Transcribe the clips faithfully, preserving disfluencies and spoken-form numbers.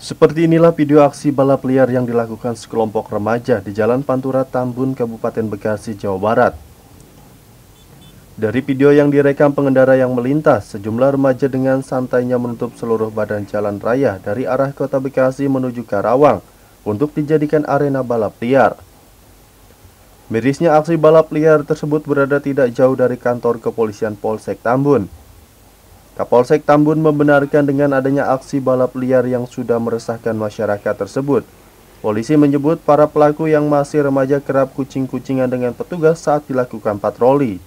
Seperti inilah video aksi balap liar yang dilakukan sekelompok remaja di Jalan Pantura, Tambun, Kabupaten Bekasi, Jawa Barat. Dari video yang direkam pengendara yang melintas, sejumlah remaja dengan santainya menutup seluruh badan jalan raya dari arah kota Bekasi menuju Karawang untuk dijadikan arena balap liar. Mirisnya, aksi balap liar tersebut berada tidak jauh dari kantor kepolisian Polsek Tambun. Kapolsek Tambun membenarkan dengan adanya aksi balap liar yang sudah meresahkan masyarakat tersebut. Polisi menyebut para pelaku yang masih remaja kerap kucing-kucingan dengan petugas saat dilakukan patroli.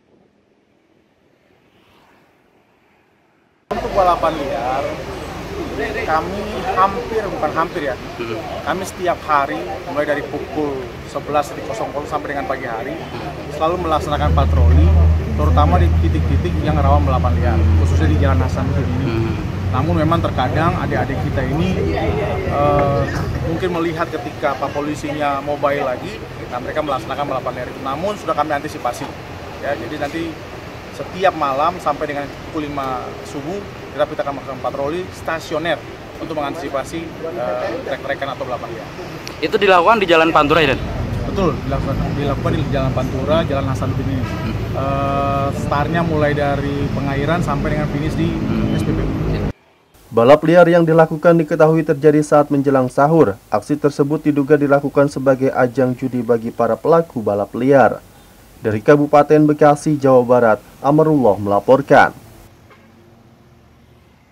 Untuk balapan liar, kami hampir, bukan hampir ya, kami setiap hari mulai dari pukul sebelas sampai dengan pagi hari selalu melaksanakan patroli, terutama di titik-titik yang rawan balapan liar, khususnya di Jalan Hasanuddin ini. Namun memang terkadang adik-adik kita ini uh, mungkin melihat ketika Pak Polisinya mobile lagi, nah mereka melaksanakan balapan liar itu. Namun sudah kami antisipasi, ya. Jadi nanti setiap malam sampai dengan pukul lima subuh kita kita akan melakukan patroli stasioner untuk mengantisipasi uh, trek-trekan atau balapan liar. Itu dilakukan di Jalan Pantura ya, Dan? Betul, dilakukan, dilakukan di Jalan Pantura, Jalan Hasanuddin ini. Hmm. Uh, startnya mulai dari Pengairan sampai dengan finish di hmm. S P B U. Balap liar yang dilakukan diketahui terjadi saat menjelang sahur. Aksi tersebut diduga dilakukan sebagai ajang judi bagi para pelaku balap liar. Dari Kabupaten Bekasi, Jawa Barat, Amarullah melaporkan.